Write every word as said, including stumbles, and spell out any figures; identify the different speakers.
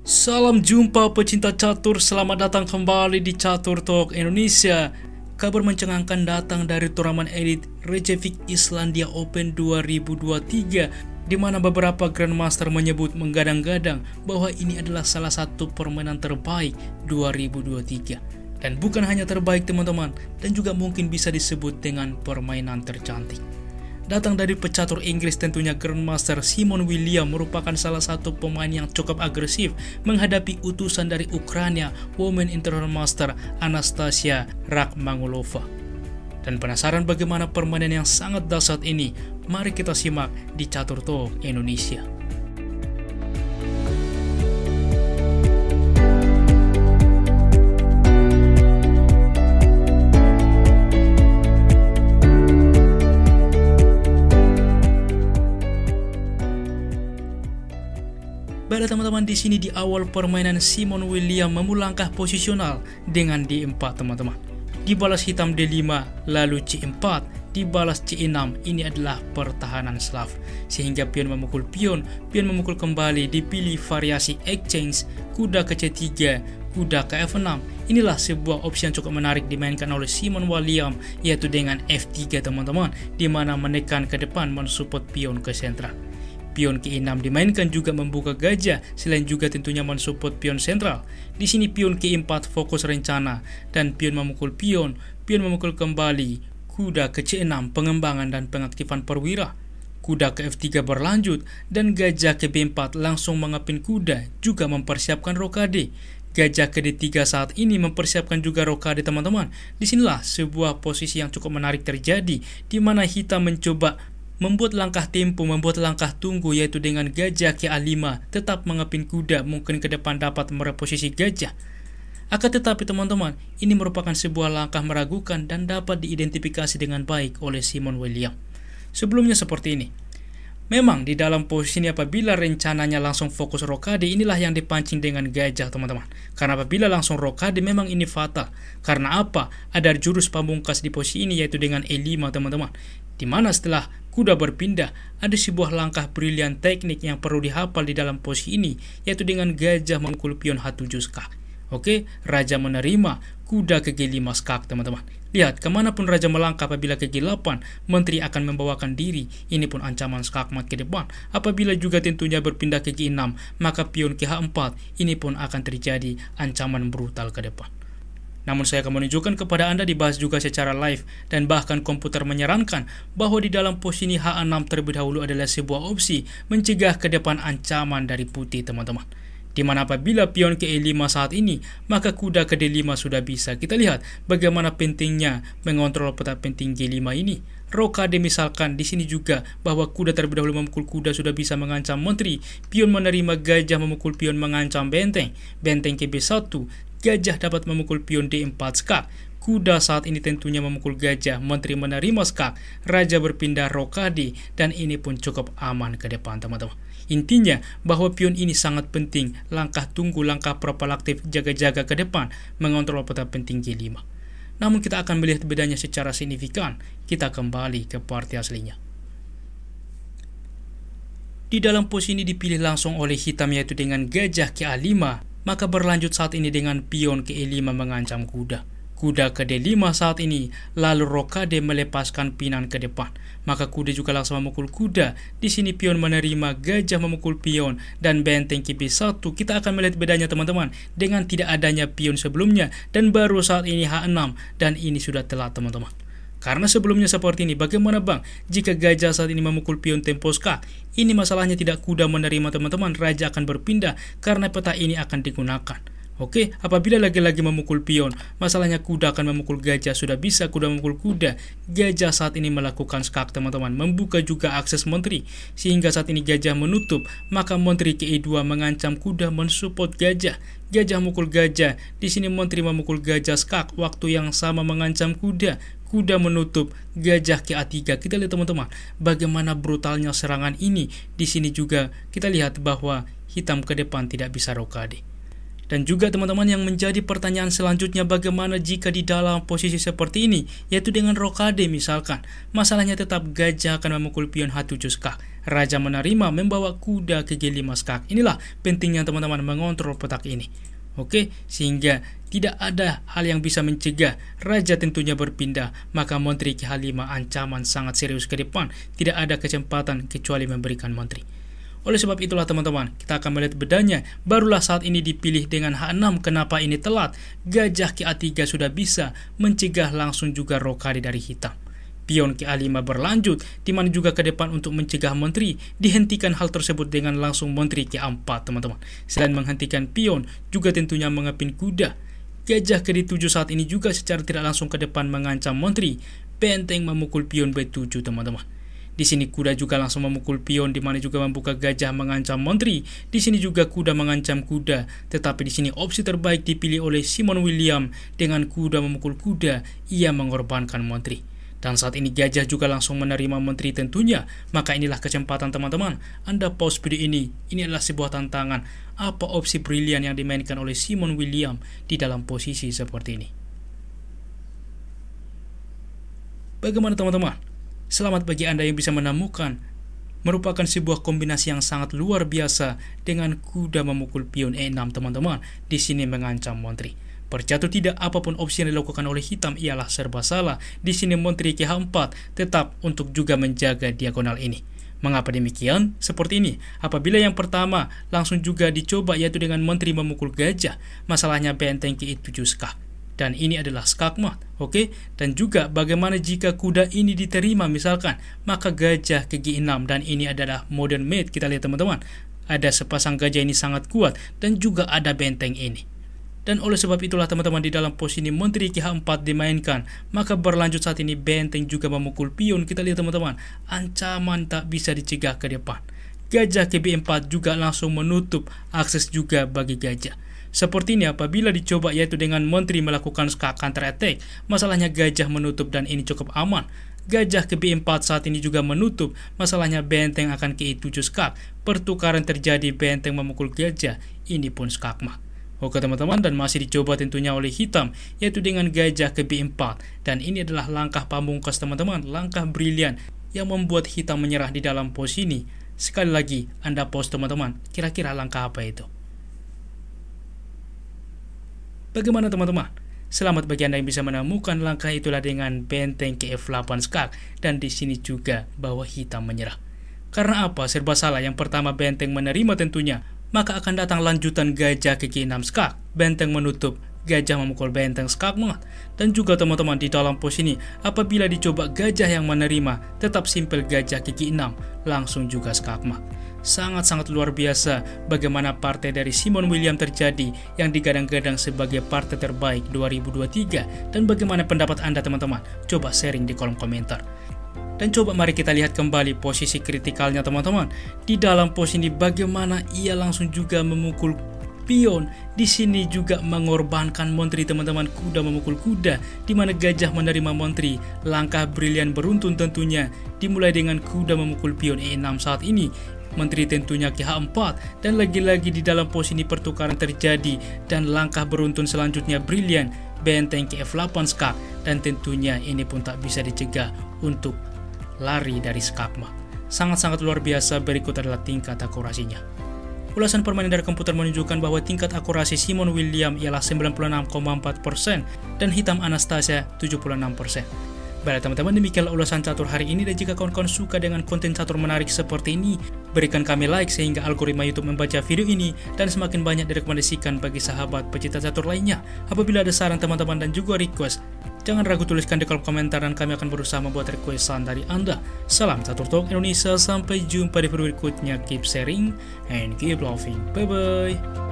Speaker 1: Salam jumpa pecinta catur, selamat datang kembali di Catur Talk Indonesia. Kabar mencengangkan datang dari turnamen elit Reykjavik Islandia Open dua ribu dua puluh tiga, di mana beberapa Grandmaster menyebut menggadang-gadang bahwa ini adalah salah satu permainan terbaik dua ribu dua puluh tiga. Dan bukan hanya terbaik teman-teman, dan juga mungkin bisa disebut dengan permainan tercantik. Datang dari pecatur Inggris tentunya Grandmaster Simon Williams merupakan salah satu pemain yang cukup agresif menghadapi utusan dari Ukraina, Women International Master Anastasia Rakhmonova. Dan penasaran bagaimana permainan yang sangat dahsyat ini? Mari kita simak di Catur Talk Indonesia. Baiklah teman-teman, di sini di awal permainan Simon Williams memulai langkah posisional dengan D empat teman-teman. Dibalas hitam D lima, lalu C empat, dibalas C enam. Ini adalah pertahanan Slav. Sehingga pion memukul pion, pion memukul kembali, dipilih variasi exchange, kuda ke C tiga, kuda ke F enam. Inilah sebuah opsi yang cukup menarik dimainkan oleh Simon Williams, yaitu dengan F tiga teman-teman, di mana menekan ke depan mensupport pion ke sentral. Pion ke enam dimainkan juga membuka gajah, selain juga tentunya mensupport pion sentral. Di sini pion ke empat fokus rencana, dan pion memukul pion, pion memukul kembali, kuda ke C enam pengembangan dan pengaktifan perwira. Kuda ke F tiga berlanjut, dan gajah ke B empat langsung mengepin kuda, juga mempersiapkan rokade. Gajah ke D tiga saat ini mempersiapkan juga rokade teman-teman. Disinilah sebuah posisi yang cukup menarik terjadi, di mana hitam mencoba membuat langkah tempo, membuat langkah tunggu, yaitu dengan gajah ke A lima, tetap mengepin kuda, mungkin ke depan dapat mereposisi gajah. Akan tetapi teman-teman, ini merupakan sebuah langkah meragukan dan dapat diidentifikasi dengan baik oleh Simon Williams. Sebelumnya seperti ini. Memang di dalam posisi ini apabila rencananya langsung fokus rokade, inilah yang dipancing dengan gajah teman-teman. Karena apabila langsung rokade memang ini fatal. Karena apa? Ada jurus pamungkas di posisi ini, yaitu dengan E lima teman-teman. Dimana setelah kuda berpindah, ada sebuah langkah brilian teknik yang perlu dihafal di dalam posisi ini, yaitu dengan gajah memukul pion H tujuh skak. Oke, raja menerima, kuda ke G lima skak teman-teman. Lihat, kemanapun raja melangkah apabila ke G delapan, menteri akan membawakan diri. Ini pun ancaman skakmat ke depan. Apabila juga tentunya berpindah ke G enam, maka pion ke H empat, ini pun akan terjadi ancaman brutal ke depan. Namun saya akan menunjukkan kepada Anda, dibahas juga secara live, dan bahkan komputer menyarankan bahwa di dalam posisi H enam terlebih dahulu adalah sebuah opsi mencegah ke depan ancaman dari putih teman-teman. Dimana apabila pion ke E lima saat ini, maka kuda ke D lima sudah bisa. Kita lihat bagaimana pentingnya mengontrol peta penting G lima ini. Rokade misalkan di sini juga bahwa kuda terlebih dahulu memukul kuda sudah bisa mengancam menteri. Pion menerima gajah memukul pion mengancam benteng. Benteng ke B satu, gajah dapat memukul pion D empat skak. Kuda saat ini tentunya memukul gajah, menteri menerima skak, raja berpindah rokade, dan ini pun cukup aman ke depan teman-teman. Intinya bahwa pion ini sangat penting, langkah tunggu, langkah proaktif, jaga-jaga ke depan, mengontrol peta penting G lima. Namun kita akan melihat bedanya secara signifikan. Kita kembali ke parti aslinya. Di dalam posisi ini dipilih langsung oleh hitam, yaitu dengan gajah ke A lima, maka berlanjut saat ini dengan pion ke E lima mengancam kuda. Kuda ke D lima saat ini, lalu rokade melepaskan pinan ke depan. Maka kuda juga langsung memukul kuda. Di sini pion menerima, gajah memukul pion, dan benteng ke B satu. Kita akan melihat bedanya teman-teman dengan tidak adanya pion sebelumnya, dan baru saat ini H enam, dan ini sudah telat teman-teman. Karena sebelumnya seperti ini, bagaimana bang jika gajah saat ini memukul pion tempo skak? Ini masalahnya tidak kuda menerima teman-teman, raja akan berpindah karena peta ini akan digunakan. Oke, apabila lagi-lagi memukul pion, masalahnya kuda akan memukul gajah. Sudah bisa kuda memukul kuda, gajah saat ini melakukan skak teman-teman, membuka juga akses menteri. Sehingga saat ini gajah menutup, maka menteri ke E dua mengancam kuda mensupport gajah. Gajah memukul gajah, di sini menteri memukul gajah skak, waktu yang sama mengancam kuda. Kuda menutup, gajah ke A tiga. Kita lihat teman-teman, bagaimana brutalnya serangan ini. Di sini juga kita lihat bahwa hitam ke depan tidak bisa rokade. Dan juga teman-teman yang menjadi pertanyaan selanjutnya, bagaimana jika di dalam posisi seperti ini, yaitu dengan rokade misalkan. Masalahnya tetap gajah akan memukul pion H tujuh skak. Raja menerima membawa kuda ke G lima skak. Inilah pentingnya teman-teman mengontrol petak ini. Oke, sehingga tidak ada hal yang bisa mencegah raja tentunya berpindah, maka menteri ke H lima ancaman sangat serius ke depan. Tidak ada kesempatan kecuali memberikan menteri. Oleh sebab itulah teman-teman, kita akan melihat bedanya. Barulah saat ini dipilih dengan H enam. Kenapa ini telat? Gajah ke A tiga sudah bisa mencegah langsung juga rokade dari hitam. Pion ke A lima berlanjut, di mana juga ke depan untuk mencegah menteri. Dihentikan hal tersebut dengan langsung menteri ke A empat teman-teman. Selain menghentikan pion, juga tentunya mengepin kuda. Gajah ke D tujuh saat ini juga secara tidak langsung ke depan mengancam menteri. Benteng memukul pion B tujuh teman-teman. Di sini kuda juga langsung memukul pion, di mana juga membuka gajah mengancam menteri. Di sini juga kuda mengancam kuda, tetapi di sini opsi terbaik dipilih oleh Simon William dengan kuda memukul kuda. Ia mengorbankan menteri. Dan saat ini gajah juga langsung menerima menteri tentunya. Maka inilah kesempatan teman-teman. Anda pause video ini. Ini adalah sebuah tantangan. Apa opsi brilian yang dimainkan oleh Simon William di dalam posisi seperti ini? Bagaimana teman-teman? Selamat bagi Anda yang bisa menemukan. Merupakan sebuah kombinasi yang sangat luar biasa dengan kuda memukul pion E enam teman-teman. Di sini mengancam menteri. Percaya tidak, apapun opsi yang dilakukan oleh hitam ialah serba salah. Di sini menteri ke H empat tetap untuk juga menjaga diagonal ini. Mengapa demikian? Seperti ini. Apabila yang pertama langsung juga dicoba, yaitu dengan menteri memukul gajah. Masalahnya benteng ke I tujuh skak. Dan ini adalah skakmat, oke? Dan juga bagaimana jika kuda ini diterima misalkan, maka gajah ke G enam, dan ini adalah modern made. Kita lihat teman-teman, ada sepasang gajah ini sangat kuat, dan juga ada benteng ini. Dan oleh sebab itulah teman-teman, di dalam posisi menteri ke H empat dimainkan, maka berlanjut saat ini benteng juga memukul pion. Kita lihat teman-teman, ancaman tak bisa dicegah ke depan. Gajah ke B empat juga langsung menutup akses juga bagi gajah. Seperti ini apabila dicoba, yaitu dengan menteri melakukan skak counter attack. Masalahnya gajah menutup dan ini cukup aman. Gajah ke B empat saat ini juga menutup. Masalahnya benteng akan ke I tujuh skak. Pertukaran terjadi, benteng memukul gajah. Ini pun skakmat. Oke teman-teman, dan masih dicoba tentunya oleh hitam, yaitu dengan gajah ke B empat. Dan ini adalah langkah pamungkas teman-teman. Langkah brilian yang membuat hitam menyerah di dalam posisi ini. Sekali lagi, Anda pause teman-teman. Kira-kira langkah apa itu? Bagaimana teman-teman? Selamat bagi Anda yang bisa menemukan langkah itulah dengan benteng ke F delapan skak. Dan di sini juga bahwa hitam menyerah. Karena apa? Serba salah. Yang pertama benteng menerima tentunya. Maka akan datang lanjutan gajah ke G enam skak. Benteng menutup. Gajah memukul benteng skakmat. Dan juga teman-teman, di dalam posisi ini apabila dicoba gajah yang menerima, tetap simpel gajah ke G enam. Langsung juga skakmat. Sangat-sangat luar biasa bagaimana partai dari Simon William terjadi yang digadang-gadang sebagai partai terbaik dua ribu dua puluh tiga. Dan bagaimana pendapat Anda teman-teman? Coba sharing di kolom komentar. Dan coba mari kita lihat kembali posisi kritikalnya teman-teman. Di dalam posisi ini bagaimana ia langsung juga memukul pion. Di sini juga mengorbankan menteri teman-teman, kuda memukul kuda, di mana gajah menerima menteri. Langkah brilian beruntun tentunya dimulai dengan kuda memukul pion E enam saat ini. Menteri tentunya ke H empat, dan lagi-lagi di dalam posisi pertukaran terjadi, dan langkah beruntun selanjutnya brilian, benteng ke F delapan skak, dan tentunya ini pun tak bisa dicegah untuk lari dari skakmat. Sangat-sangat luar biasa. Berikut adalah tingkat akurasinya. Ulasan permainan dari komputer menunjukkan bahwa tingkat akurasi Simon William ialah sembilan puluh enam koma empat persen dan hitam Anastasia tujuh puluh enam persen. Baiklah teman-teman, demikianlah ulasan catur hari ini. Dan jika kawan-kawan suka dengan konten catur menarik seperti ini, berikan kami like sehingga algoritma YouTube membaca video ini dan semakin banyak direkomendasikan bagi sahabat pecinta catur lainnya. Apabila ada saran teman-teman dan juga request, jangan ragu tuliskan di kolom komentar dan kami akan berusaha membuat requestan dari Anda. Salam Catur Talk Indonesia, sampai jumpa di video berikutnya. Keep sharing and keep loving. Bye bye.